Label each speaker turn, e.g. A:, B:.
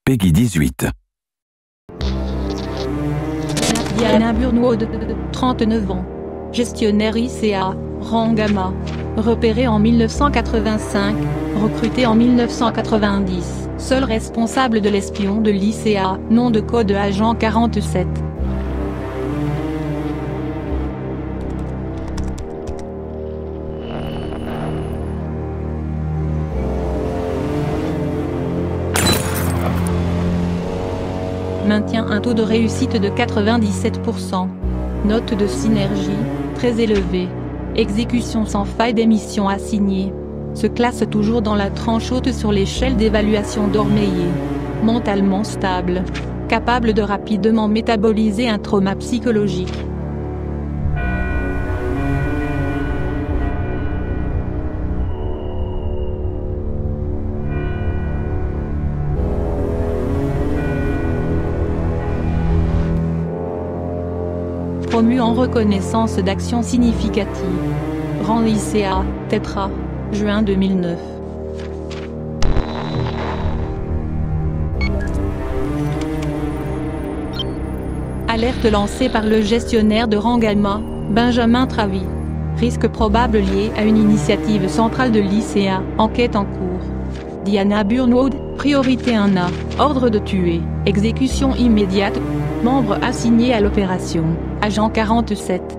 A: Peggy 18.
B: Diana Burnwood, 39 ans. Gestionnaire ICA, rang gamma. Repérée en 1985, recrutée en 1990. Seul responsable de l'espion de l'ICA, nom de code Agent 47. Maintient un taux de réussite de 97%. Note de synergie, très élevée. Exécution sans faille des missions assignées. Se classe toujours dans la tranche haute sur l'échelle d'évaluation d'Ormeyer. Mentalement stable. Capable de rapidement métaboliser un trauma psychologique. Promu en reconnaissance d'actions significatives. Rang ICA, Tetra, juin 2009. Alerte lancée par le gestionnaire de rang gamma, Benjamin Travy. Risque probable lié à une initiative centrale de l'ICA, enquête en cours. Diana Burnwood, priorité 1A, ordre de tuer, exécution immédiate. Membre assigné à l'opération, Agent 47.